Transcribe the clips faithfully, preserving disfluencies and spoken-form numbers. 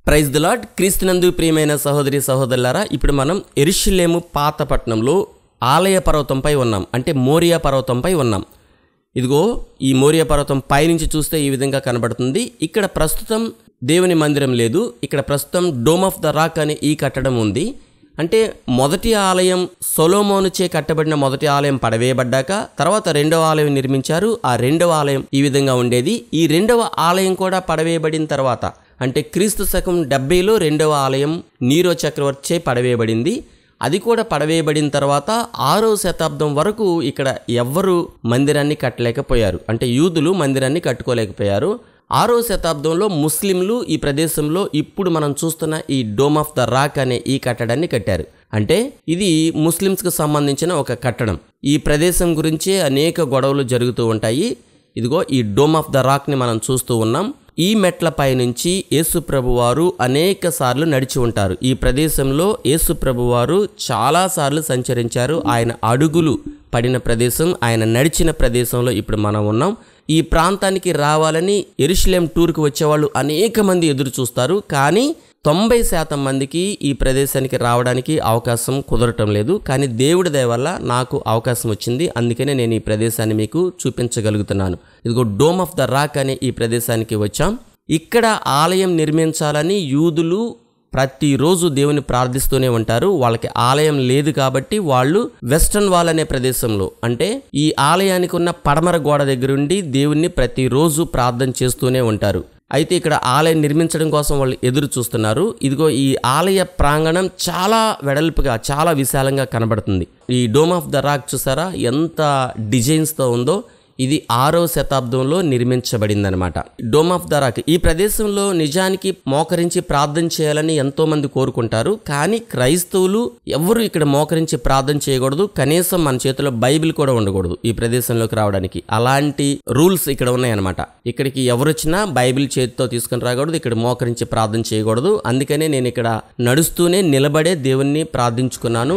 Praise the lord. క్రీస్తునందు ప్రియమైన సహోదరి సహోదరులారా, ఇప్పుడు మనం యెరూషలేము పాత పట్టణంలో ఆలయ పర్వతంపై ఉన్నాం, అంటే మోరియా పర్వతంపై ఉన్నాం. ఇదిగో ఈ మోరియా పర్వతం పైనుంచి చూస్తే ఈ విధంగా కనబడుతుంది. ఇక్కడ ప్రస్తుతం దేవుని మందిరం లేదు, ఇక్కడ ప్రస్తుతం డోమ్ ఆఫ్ ద రాక్ అనే ఈ కట్టడం ఉంది. అంటే మొదటి ఆలయం సొలొమోనుచే కట్టబడిన మొదటి ఆలయం పడవేయబడ్డాక తర్వాత రెండవ ఆలయం నిర్మించారు. ఆ రెండవ ఆలయం ఈ విధంగా ఉండేది. ఈ రెండవ ఆలయం కూడా పడవేయబడిన తర్వాత అంటే క్రీస్తు శకం డెబ్బైలో రెండవ ఆలయం నీరో చక్రవర్తిచే పడవేయబడింది. అది కూడా పడవేయబడిన తర్వాత ఆరో శతాబ్దం వరకు ఇక్కడ ఎవ్వరు మందిరాన్ని కట్టలేకపోయారు, అంటే యూదులు మందిరాన్ని కట్టుకోలేకపోయారు. ఆరో శతాబ్దంలో ముస్లింలు ఈ ప్రదేశంలో ఇప్పుడు మనం చూస్తున్న ఈ డోమ్ ఆఫ్ ద రాక్ అనే ఈ కట్టడాన్ని కట్టారు. అంటే ఇది ముస్లిమ్స్కి సంబంధించిన ఒక కట్టడం. ఈ ప్రదేశం గురించే అనేక గొడవలు జరుగుతూ ఉంటాయి. ఇదిగో ఈ డోమ్ ఆఫ్ ద రాక్ని మనం చూస్తూ ఉన్నాం. ఈ మెట్లపై నుంచి యేసు ప్రభువారు అనేక సార్లు నడిచి ఉంటారు. ఈ ప్రదేశంలో యేసు ప్రభువారు చాలా సార్లు సంచరించారు. ఆయన అడుగులు పడిన ప్రదేశం, ఆయన నడిచిన ప్రదేశంలో ఇప్పుడు మనం ఉన్నాం. ఈ ప్రాంతానికి రావాలని యెరూషలేం టూర్కి వచ్చేవాళ్ళు అనేక మంది ఎదురు చూస్తారు, కానీ తొంభై శాతం మందికి ఈ ప్రదేశానికి రావడానికి అవకాశం కుదరటం లేదు. కానీ దేవుడి దయ వల్ల నాకు అవకాశం వచ్చింది, అందుకనే నేను ఈ ప్రదేశాన్ని మీకు చూపించగలుగుతున్నాను. ఇదిగో డోమ్ ఆఫ్ ద రాక్ అనే ఈ ప్రదేశానికి వచ్చాం. ఇక్కడ ఆలయం నిర్మించాలని యూదులు ప్రతిరోజు దేవుని ప్రార్థిస్తూనే ఉంటారు. వాళ్ళకి ఆలయం లేదు కాబట్టి వాళ్ళు వెస్టర్న్ వాల్ అనే ప్రదేశంలో, అంటే ఈ ఆలయానికి ఉన్న పడమర గోడ దగ్గరుండి దేవుణ్ణి ప్రతిరోజు ప్రార్థన చేస్తూనే ఉంటారు. అయితే ఇక్కడ ఆలయం నిర్మించడం కోసం వాళ్ళు ఎదురు చూస్తున్నారు. ఇదిగో ఈ ఆలయ ప్రాంగణం చాలా వెడల్పుగా, చాలా విశాలంగా కనబడుతుంది. ఈ డోమ్ ఆఫ్ ద రాక్ చూసారా ఎంత డిజైన్స్తో ఉందో. ఇది ఆరో శతాబ్దంలో నిర్మించబడిందనమాట. డోమ్ ఆఫ్ ద రాక్ ఈ ప్రదేశంలో నిజానికి మోకరించి ప్రార్థన చేయాలని ఎంతో మంది కోరుకుంటారు, కానీ క్రైస్తవులు ఎవరు ఇక్కడ మోకరించి ప్రార్థన చేయకూడదు. కనీసం మన చేతిలో బైబిల్ కూడా ఉండకూడదు ఈ ప్రదేశంలోకి రావడానికి. అలాంటి రూల్స్ ఇక్కడ ఉన్నాయన్నమాట. ఇక్కడికి ఎవరు వచ్చినా బైబిల్ చేతితో తీసుకుని రాకూడదు, ఇక్కడ మోకరించి ప్రార్థన చేయకూడదు. అందుకనే నేను ఇక్కడ నడుస్తూనే నిలబడే దేవుణ్ణి ప్రార్థించుకున్నాను.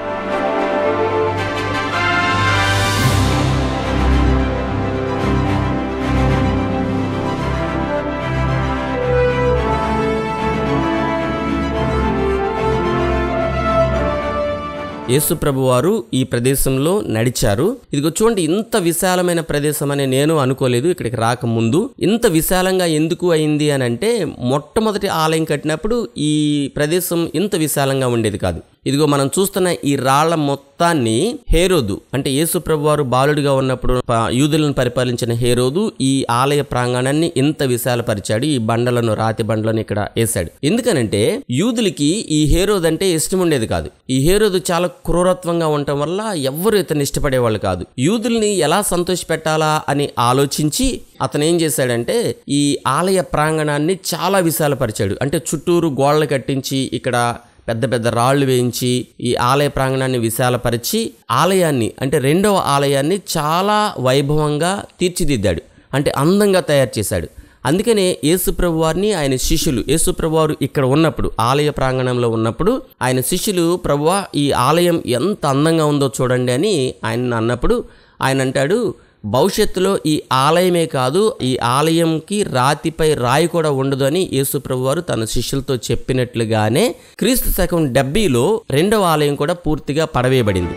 యేసు ప్రభువారు ఈ ప్రదేశంలో నడిచారు. ఇదిగో చూడండి, ఇంత విశాలమైన ప్రదేశం అని నేను అనుకోలేదు ఇక్కడికి రాకముందు. ఇంత విశాలంగా ఎందుకు అయింది అని అంటే, మొట్టమొదటి ఆలయం కట్టినప్పుడు ఈ ప్రదేశం ఇంత విశాలంగా ఉండేది కాదు. ఇదిగో మనం చూస్తున్న ఈ రాళ్ల మొత్తాన్ని హేరోదు, అంటే యేసు ప్రభువారు బాలుడిగా ఉన్నప్పుడు యూదులను పరిపాలించిన హేరోదు ఈ ఆలయ ప్రాంగణాన్ని ఇంత విశాలపరిచాడు. ఈ బండలను, రాతి బండలను ఇక్కడ వేశాడు. ఎందుకనంటే యూదులకి ఈ హేరోదు అంటే ఇష్టం ఉండేది కాదు. ఈ హేరోదు చాలా క్రూరత్వంగా ఉండటం వల్ల ఎవ్వరు ఇతను ఇష్టపడేవాళ్ళు కాదు. యూదుల్ని ఎలా సంతోషపెట్టాలా అని ఆలోచించి అతను ఏం చేశాడంటే ఈ ఆలయ ప్రాంగణాన్ని చాలా విశాలపరిచాడు. అంటే చుట్టూరు గోడలు కట్టించి ఇక్కడ పెద్ద పెద్ద రాళ్లు వేయించి ఈ ఆలయ ప్రాంగణాన్ని విశాలపరిచి ఆలయాన్ని, అంటే రెండవ ఆలయాన్ని చాలా వైభవంగా తీర్చిదిద్దాడు, అంటే అందంగా తయారు చేశాడు. అందుకనే యేసు ప్రభువారిని ఆయన శిష్యులు, యేసు ప్రభువారు ఇక్కడ ఉన్నప్పుడు ఆలయ ప్రాంగణంలో ఉన్నప్పుడు ఆయన శిష్యులు, ప్రభువా ఈ ఆలయం ఎంత అందంగా ఉందో చూడండి అని ఆయన అన్నప్పుడు ఆయన అంటాడు, భవిష్యత్తులో ఈ ఆలయమే కాదు, ఈ ఆలయంకి రాతిపై రాయి కూడా ఉండదు అని యేసు ప్రభువారు తన శిష్యులతో చెప్పినట్లుగానే క్రీస్తు శకం డెబ్బైలో రెండవ ఆలయం కూడా పూర్తిగా పడవేయబడింది.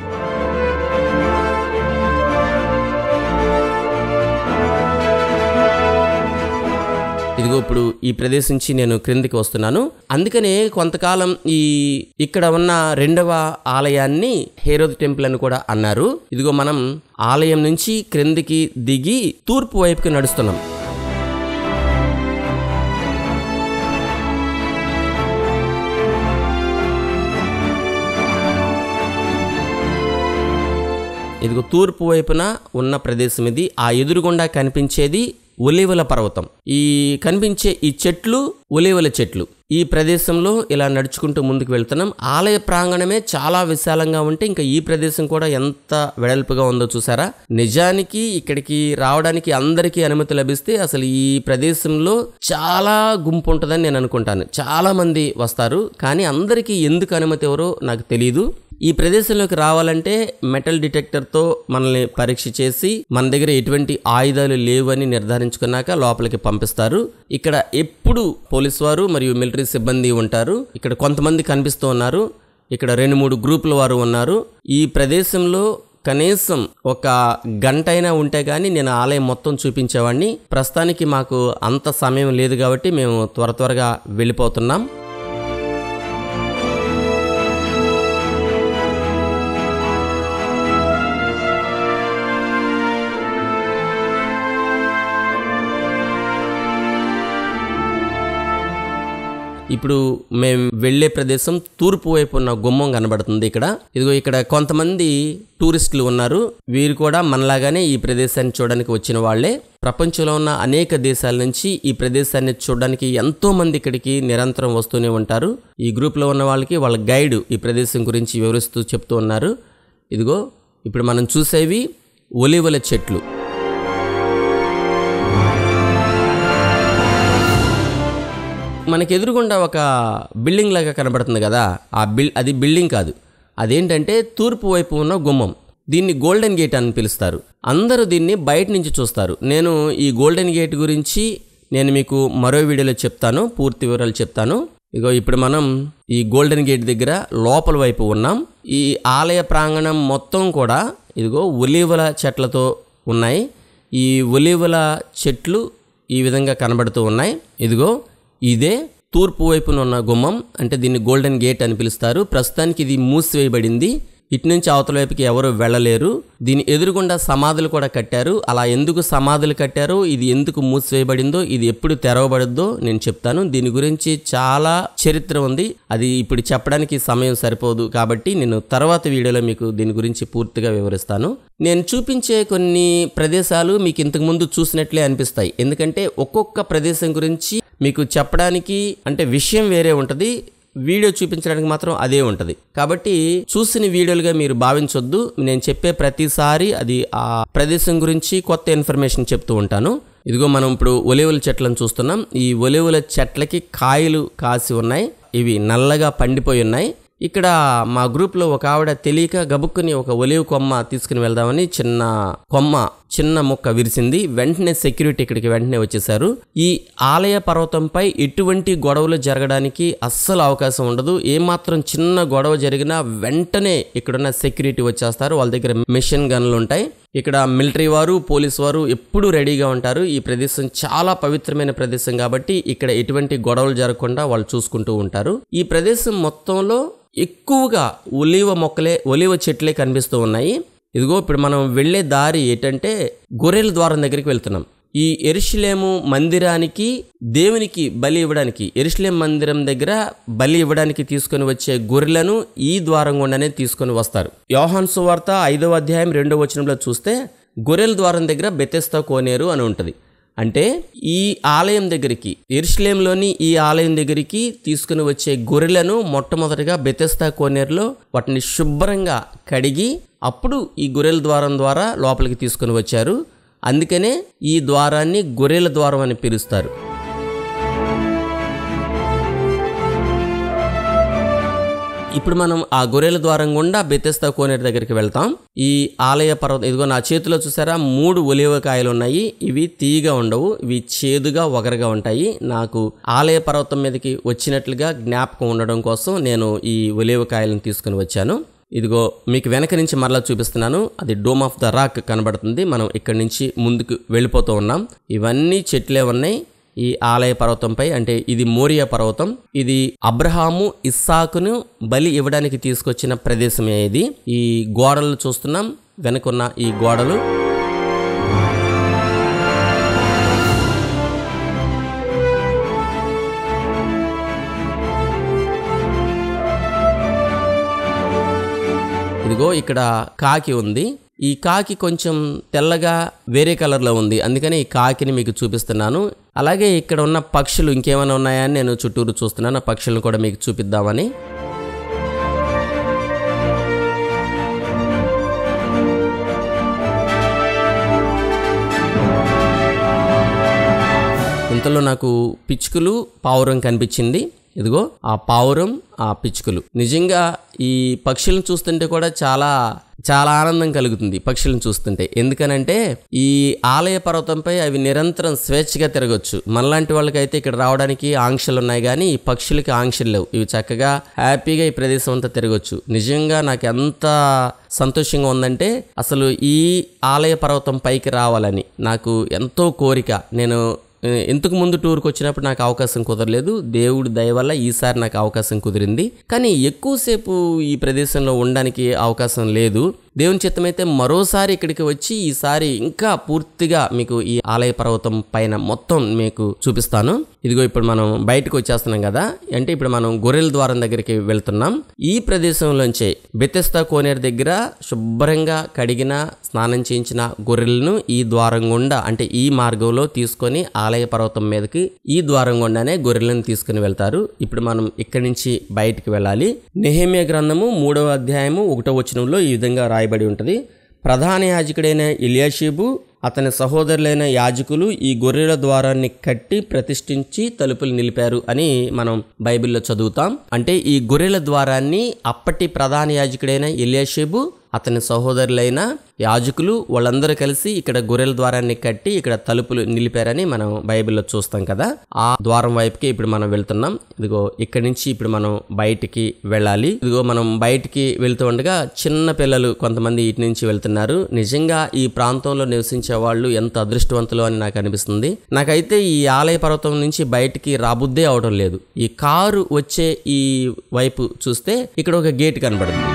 ఇదిగో ఇప్పుడు ఈ ప్రదేశం నుంచి నేను క్రిందికి వస్తున్నాను. అందుకనే కొంతకాలం ఈ ఇక్కడ ఉన్న రెండవ ఆలయాన్ని హేరోదు టెంపుల్ అని కూడా అన్నారు. ఇదిగో మనం ఆలయం నుంచి క్రిందికి దిగి తూర్పు వైపుకి నడుస్తున్నాం. ఇదిగో తూర్పు వైపున ఉన్న ప్రదేశం ఇది. ఆ ఎదురుగుండా కనిపించేది ఒలీవల పర్వతం. ఈ కనిపించే ఈ చెట్లు ఒలీవల చెట్లు. ఈ ప్రదేశంలో ఇలా నడుచుకుంటూ ముందుకు వెళ్తున్నాం. ఆలయ ప్రాంగణమే చాలా విశాలంగా ఉంటే ఇంకా ఈ ప్రదేశం కూడా ఎంత వెడల్పుగా ఉందో చూసారా. నిజానికి ఇక్కడికి రావడానికి అందరికీ అనుమతి లభిస్తే అసలు ఈ ప్రదేశంలో చాలా గుంపు ఉంటుందని నేను అనుకుంటాను. చాలా మంది వస్తారు, కానీ అందరికీ ఎందుకు అనుమతి ఎవరో నాకు తెలియదు. ఈ ప్రదేశంలోకి రావాలంటే మెటల్ డిటెక్టర్తో మనల్ని పరీక్ష చేసి మన దగ్గర ఎటువంటి ఆయుధాలు లేవని నిర్ధారించుకున్నాక లోపలికి పంపిస్తారు. ఇక్కడ ఎప్పుడు పోలీసు వారు మరియు మిలిటరీ సిబ్బంది ఉంటారు. ఇక్కడ కొంతమంది కనిపిస్తూ ఉన్నారు. ఇక్కడ రెండు మూడు గ్రూపుల వారు ఉన్నారు. ఈ ప్రదేశంలో కనీసం ఒక గంట అయినా ఉంటే కానీ నేను ఆలయం మొత్తం చూపించేవాడిని. ప్రస్తుతానికి మాకు అంత సమయం లేదు కాబట్టి మేము త్వర త్వరగా వెళ్ళిపోతున్నాం. ఇప్పుడు మేము వెళ్లే ప్రదేశం తూర్పు వైపు ఉన్న గుమ్మం కనబడుతుంది. ఇక్కడ ఇదిగో ఇక్కడ కొంతమంది టూరిస్టులు ఉన్నారు. వీరు కూడా మనలాగానే ఈ ప్రదేశాన్ని చూడడానికి వచ్చిన వాళ్లే. ప్రపంచంలో ఉన్న అనేక దేశాల నుంచి ఈ ప్రదేశాన్ని చూడడానికి ఎంతో మంది ఇక్కడికి నిరంతరం వస్తూనే ఉంటారు. ఈ గ్రూప్ లో ఉన్న వాళ్ళకి వాళ్ళ గైడ్ ఈ ప్రదేశం గురించి వివరిస్తూ చెప్తూ ఉన్నారు. ఇదిగో ఇప్పుడు మనం చూసేవి ఒలివల చెట్లు. మనకి ఎదురుగుండా ఒక బిల్డింగ్ లాగా కనబడుతుంది కదా, ఆ బిల్ అది బిల్డింగ్ కాదు, అదేంటంటే తూర్పు వైపు ఉన్న గుమ్మం. దీన్ని గోల్డెన్ గేట్ అని పిలుస్తారు. అందరూ దీన్ని బయట నుంచి చూస్తారు. నేను ఈ గోల్డెన్ గేట్ గురించి నేను మీకు మరో వీడియోలో చెప్తాను, పూర్తి వివరాలు చెప్తాను. ఇగో ఇప్పుడు మనం ఈ గోల్డెన్ గేట్ దగ్గర లోపల వైపు ఉన్నాం. ఈ ఆలయ ప్రాంగణం మొత్తం కూడా ఇదిగో ఒలీవల చెట్లతో ఉన్నాయి. ఈ ఒలీవల చెట్లు ఈ విధంగా కనబడుతూ ఉన్నాయి. ఇదిగో ఇదే తూర్పు వైపున ఉన్న గుమ్మం, అంటే దీన్ని గోల్డెన్ గేట్ అని పిలుస్తారు. ప్రస్తుతానికి ఇది మూసివేయబడింది. ఇటు నుంచి అవతల వైపుకి ఎవరు వెళ్ళలేరు. దీని ఎదురుగుండా సమాధులు కూడా కట్టారు. అలా ఎందుకు సమాధులు కట్టారో, ఇది ఎందుకు మూసివేయబడిందో, ఇది ఎప్పుడు తెరవబడద్దో నేను చెప్తాను. దీని గురించి చాలా చరిత్ర ఉంది. అది ఇప్పుడు చెప్పడానికి సమయం సరిపోదు కాబట్టి నేను తర్వాత వీడియోలో మీకు దీని గురించి పూర్తిగా వివరిస్తాను. నేను చూపించే కొన్ని ప్రదేశాలు మీకు ఇంతకు ముందు చూసినట్లే అనిపిస్తాయి. ఎందుకంటే ఒక్కొక్క ప్రదేశం గురించి మీకు చెప్పడానికి అంటే విషయం వేరే ఉంటుంది, వీడియో చూపించడానికి మాత్రం అదే ఉంటుంది. కాబట్టి చూసిన వీడియోలుగా మీరు భావించొద్దు. నేను చెప్పే ప్రతిసారి అది ఆ ప్రదేశం గురించి కొత్త ఇన్ఫర్మేషన్ చెప్తూ ఉంటాను. ఇదిగో మనం ఇప్పుడు ఒలివల చెట్లను చూస్తున్నాం. ఈ ఒలివల చెట్లకి కాయలు కాసి ఉన్నాయి. ఇవి నల్లగా పండిపోయి ఉన్నాయి. ఇక్కడ మా గ్రూప్లో ఒక ఆవిడ తెలియక గబుక్కుని ఒక ఒలివ కొమ్మ తీసుకుని వెళ్దామని చిన్న కొమ్మ చిన్న మొక్క విరిసింది. వెంటనే సెక్యూరిటీ ఇక్కడికి వెంటనే వచ్చేసారు. ఈ ఆలయ పర్వతంపై ఎటువంటి గొడవలు జరగడానికి అస్సలు అవకాశం ఉండదు. ఏమాత్రం చిన్న గొడవ జరిగినా వెంటనే ఇక్కడున్న సెక్యూరిటీ వచ్చేస్తారు. వాళ్ళ దగ్గర మిషన్ గన్లు ఉంటాయి. ఇక్కడ మిలిటరీ వారు, పోలీసు వారు ఎప్పుడూ రెడీగా ఉంటారు. ఈ ప్రదేశం చాలా పవిత్రమైన ప్రదేశం కాబట్టి ఇక్కడ ఎటువంటి గొడవలు జరగకుండా వాళ్ళు చూసుకుంటూ ఉంటారు. ఈ ప్రదేశం మొత్తంలో ఎక్కువగా ఒలివ మొక్కలే ఒలివ చెట్లే కనిపిస్తూ ఉన్నాయి. ఇదిగో ఇప్పుడు మనం వెళ్లే దారి ఏంటంటే గొర్రెల ద్వారం దగ్గరికి వెళ్తున్నాం. ఈ యెరూషలేము మందిరానికి దేవునికి బలి ఇవ్వడానికి, యెరూషలేం మందిరం దగ్గర బలి ఇవ్వడానికి తీసుకొని వచ్చే గొర్రెలను ఈ ద్వారం గుండానే తీసుకొని వస్తారు. యోహాను సువార్త ఐదవ అధ్యాయం రెండవ వచనంలో చూస్తే గొర్రెల ద్వారం దగ్గర బెతెస్దా కోనేరు అని ఉంటుంది. అంటే ఈ ఆలయం దగ్గరికి, యెరూషలేంలోని ఈ ఆలయం దగ్గరికి తీసుకుని వచ్చే గొర్రెలను మొట్టమొదటిగా బెతెస్దా కోనేరులో వాటిని శుభ్రంగా కడిగి అప్పుడు ఈ గొర్రెల ద్వారం ద్వారా లోపలికి తీసుకుని వచ్చారు. అందుకనే ఈ ద్వారాన్ని గొర్రెల ద్వారం అని పిలుస్తారు. ఇప్పుడు మనం ఆ గొర్రెల ద్వారం గుండా బెతెస్దా కోనేరు దగ్గరికి వెళ్తాం. ఈ ఆలయ పర్వతం ఇదిగో నా చేతిలో చూసారా, మూడు ఒలివకాయలు ఉన్నాయి. ఇవి తీయగా ఉండవు, ఇవి చేదుగా ఒగరగా ఉంటాయి. నాకు ఆలయ పర్వతం మీదకి వచ్చినట్లుగా జ్ఞాపకం ఉండడం కోసం నేను ఈ ఒలివకాయలను తీసుకుని వచ్చాను. ఇదిగో మీకు వెనక నుంచి మరలా చూపిస్తున్నాను. అది డోమ్ ఆఫ్ ద రాక్ కనబడుతుంది. మనం ఇక్కడి నుంచి ముందుకు వెళ్ళిపోతూ ఉన్నాం. ఇవన్నీ చెట్లే ఉన్నాయి ఈ ఆలయ పర్వతంపై. అంటే ఇది మోరియా పర్వతం. ఇది అబ్రహాము ఇస్సాకును బలి ఇవ్వడానికి తీసుకొచ్చిన ప్రదేశమే ఇది. ఈ గోడలు చూస్తున్నాం, వెనుకున్న ఈ గోడలు. ఇదిగో ఇక్కడ కాకి ఉంది. ఈ కాకి కొంచెం తెల్లగా వేరే కలర్లో ఉంది, అందుకని ఈ కాకిని మీకు చూపిస్తున్నాను. అలాగే ఇక్కడ ఉన్న పక్షులు ఇంకేమైనా ఉన్నాయని నేను చుట్టూరు చూస్తున్నాను. ఆ పక్షులను కూడా మీకు చూపిద్దామని. ఇంతలో నాకు పిచ్చుకలు, పావురం కనిపించింది. ఇదిగో ఆ పావురం, ఆ పిచ్చుకలు. నిజంగా ఈ పక్షులను చూస్తుంటే కూడా చాలా చాలా ఆనందం కలుగుతుంది పక్షులను చూస్తుంటే. ఎందుకనంటే ఈ ఆలయ పర్వతంపై అవి నిరంతరం స్వేచ్ఛగా తిరగొచ్చు. మనలాంటి వాళ్ళకైతే ఇక్కడ రావడానికి ఆంక్షలు ఉన్నాయి, కానీ ఈ పక్షులకి ఆంక్షలు లేవు. ఇవి చక్కగా హ్యాపీగా ఈ ప్రదేశం అంతా తిరగొచ్చు. నిజంగా నాకు ఎంత సంతోషంగా ఉందంటే అసలు ఈ ఆలయ పర్వతం పైకి రావాలని నాకు ఎంతో కోరిక. నేను ఇంతకు ముందు టూర్కి వచ్చినప్పుడు నాకు అవకాశం కుదరలేదు. దేవుడి దయ వల్ల ఈసారి నాకు అవకాశం కుదిరింది. కానీ ఎక్కువసేపు ఈ ప్రదేశంలో ఉండడానికి అవకాశం లేదు. దేవుని చిత్తమైతే మరోసారి ఇక్కడికి వచ్చి ఈసారి ఇంకా పూర్తిగా మీకు ఈ ఆలయ పర్వతం పైన మొత్తం మీకు చూపిస్తాను. ఇదిగో ఇప్పుడు మనం బయటకు వచ్చేస్తున్నాం కదా, అంటే ఇప్పుడు మనం గొర్రెల ద్వారం దగ్గరికి వెళ్తున్నాం. ఈ ప్రదేశంలోంచే బెతెస్దా కోనేరు దగ్గర శుభ్రంగా కడిగిన స్నానం చేయించిన గొర్రెలను ఈ ద్వారం గుండా, అంటే ఈ మార్గంలో తీసుకొని ఆలయ పర్వతం మీదకి ఈ ద్వారం గుండానే గొర్రెలను తీసుకుని వెళ్తారు. ఇప్పుడు మనం ఇక్కడి నుంచి బయటికి వెళ్ళాలి. నెహెమ్యా గ్రంథము మూడవ అధ్యాయము ఒకటో వచనంలో ఈ విధంగా రాయబడి ఉంటుంది. ప్రధాన యాజకుడైన ఎలియాషీబు అతని సహోదరులైన యాజకులు ఈ గొర్రెల ద్వారాన్ని కట్టి ప్రతిష్ఠించి తలుపులు నిలిపారు అని మనం బైబిల్లో చదువుతాం. అంటే ఈ గొర్రెల ద్వారాన్ని అప్పటి ప్రధాన యాజకుడైన ఎలియాషీబు అతని సహోదరులైన యాజకులు వాళ్ళందరూ కలిసి ఇక్కడ గొర్రెల ద్వారాన్ని కట్టి ఇక్కడ తలుపులు నిలిపారని మనం బైబిల్లో చూస్తాం కదా. ఆ ద్వారం వైపుకి ఇప్పుడు మనం వెళ్తున్నాం. ఇదిగో ఇక్కడి నుంచి ఇప్పుడు మనం బయటికి వెళ్ళాలి. ఇదిగో మనం బయటికి వెళ్తూ ఉండగా చిన్న పిల్లలు కొంతమంది ఇటు నుంచి వెళ్తున్నారు. నిజంగా ఈ ప్రాంతంలో నివసించే వాళ్ళు ఎంత అదృష్టవంతులు అని నాకు అనిపిస్తుంది. నాకైతే ఈ ఆలయ పర్వతం నుంచి బయటికి రాబుద్దే అవడం లేదు. ఈ కారు వచ్చే ఈ వైపు చూస్తే ఇక్కడ ఒక గేట్ కనబడుతుంది.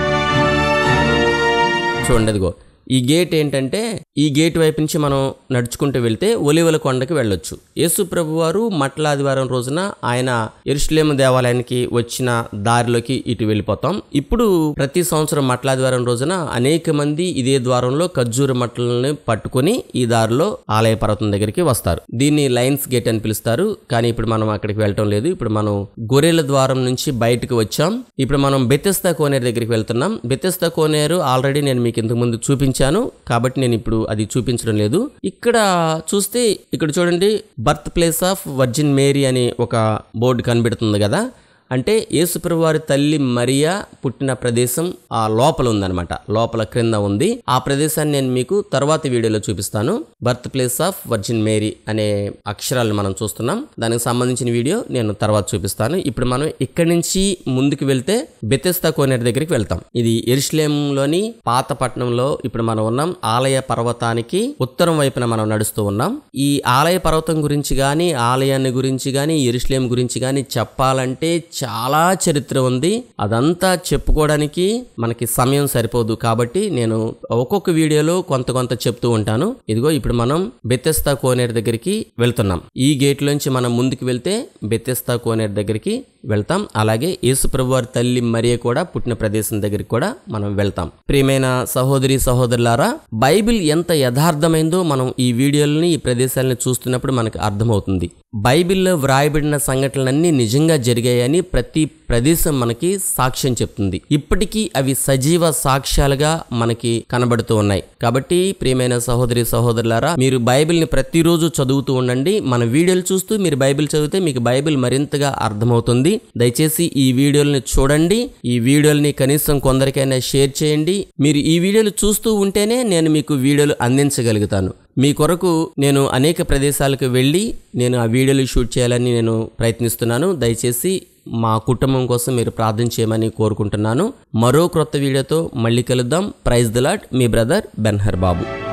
చూడండి, అదిగో ఈ గేట్ ఏంటంటే ఈ గేట్ వైపు నుంచి మనం నడుచుకుంటూ వెళ్తే ఒలివల కొండకి వెళ్ళొచ్చు. యేసు ప్రభు వారు మట్ల ఆదివారం రోజున ఆయన యెరూషలేము దేవాలయానికి వచ్చిన దారిలోకి ఇటు వెళ్ళిపోతాం. ఇప్పుడు ప్రతి సంవత్సరం మట్ల ఆదివారం రోజున అనేక మంది ఇదే ద్వారంలో ఖర్జూర మట్టలను పట్టుకుని ఈ దారిలో ఆలయ పర్వతం దగ్గరికి వస్తారు. దీన్ని లయన్స్ గేట్ అని పిలుస్తారు. కానీ ఇప్పుడు మనం అక్కడికి వెళ్ళటం లేదు. ఇప్పుడు మనం గొర్రెల ద్వారం నుంచి బయటకు వచ్చాం. ఇప్పుడు మనం బెతెస్దా కోనేరు దగ్గరికి వెళ్తున్నాం. బెతెస్దా కోనేరు ఆల్రెడీ నేను మీకు ఇంతకు ముందు చూపించాను కాబట్టి నేను ఇప్పుడు అది చూపించడం లేదు. ఇక్కడ చూస్తే ఇక్కడ చూడండి, birth place of virgin Mary అని ఒక బోర్డు కనబడుతుంది కదా. అంటే యేసుప్రభు వారి తల్లి మరియా పుట్టిన ప్రదేశం ఆ లోపల ఉందన్నమాట. లోపల క్రింద ఉంది. ఆ ప్రదేశాన్ని నేను మీకు తర్వాతి వీడియోలో చూపిస్తాను. Birth place of virgin Mary అనే అక్షరాలు మనం చూస్తున్నాం. దానికి సంబంధించిన వీడియో నేను తర్వాత చూపిస్తాను. ఇప్పుడు మనం ఇక్కడి నుంచి ముందుకు వెళ్తే బెతెస్దా కోనేరు దగ్గరికి వెళ్తాం. ఇది యెరూషలేములోని పాత పట్టణంలో ఇప్పుడు మనం ఉన్నాం. ఆలయ పర్వతానికి ఉత్తరం వైపున మనం నడుస్తూ ఉన్నాం. ఈ ఆలయ పర్వతం గురించి గాని, ఆలయాన్ని గురించి గాని, యెరూషలేం గురించి గాని చెప్పాలంటే చాలా చరిత్ర ఉంది. అదంతా చెప్పుకోవడానికి మనకి సమయం సరిపోదు. కాబట్టి నేను ఒక్కొక్క వీడియోలో కొంత కొంత చెప్తూ ఉంటాను. ఇదిగో ఇప్పుడు మనం బెతెస్దా కోనేరు దగ్గరికి వెళ్తున్నాం. ఈ గేట్ లోంచి మనం ముందుకు వెళ్తే బెతెస్దా కోనేరు దగ్గరికి వెళ్తాం. అలాగే యేసుప్రభు వారి తల్లి మరియ కూడా పుట్టిన ప్రదేశం దగ్గరికి కూడా మనం వెళ్తాం. ప్రియమైన సహోదరి సహోదరులారా, బైబిల్ ఎంత యథార్థమైందో మనం ఈ వీడియోలని ఈ ప్రదేశాలని చూస్తున్నప్పుడు మనకు అర్థమవుతుంది. బైబిల్లో వ్రాయబడిన సంఘటనలన్నీ నిజంగా జరిగాయని ప్రతి ప్రదేశం మనకి సాక్ష్యం చెప్తుంది. ఇప్పటికీ అవి సజీవ సాక్ష్యాలుగా మనకి కనబడుతూ ఉన్నాయి. కాబట్టి ప్రియమైన సహోదరి సహోదరులారా, మీరు బైబిల్ని ప్రతిరోజు చదువుతూ ఉండండి. మన వీడియోలు చూస్తూ మీరు బైబిల్ చదివితే మీకు బైబిల్ మరింతగా అర్థమవుతుంది. దయచేసి ఈ వీడియోలని చూడండి. ఈ వీడియోలని కనీసం కొందరికైనా షేర్ చేయండి. మీరు ఈ వీడియోలు చూస్తూ ఉంటేనే నేను మీకు వీడియోలు అందించగలుగుతాను. మీ కొరకు నేను అనేక ప్రదేశాలకు వెళ్ళి నేను ఆ వీడియోలు షూట్ చేయాలని నేను ప్రయత్నిస్తున్నాను. దయచేసి మా కుటుంబం కోసం మీరు ప్రార్థన చేయమని కోరుకుంటున్నాను. మరో క్రొత్త వీడియోతో మళ్ళీ కలుద్దాం. Praise the Lord. మీ బ్రదర్ బెన్హర్ బాబు.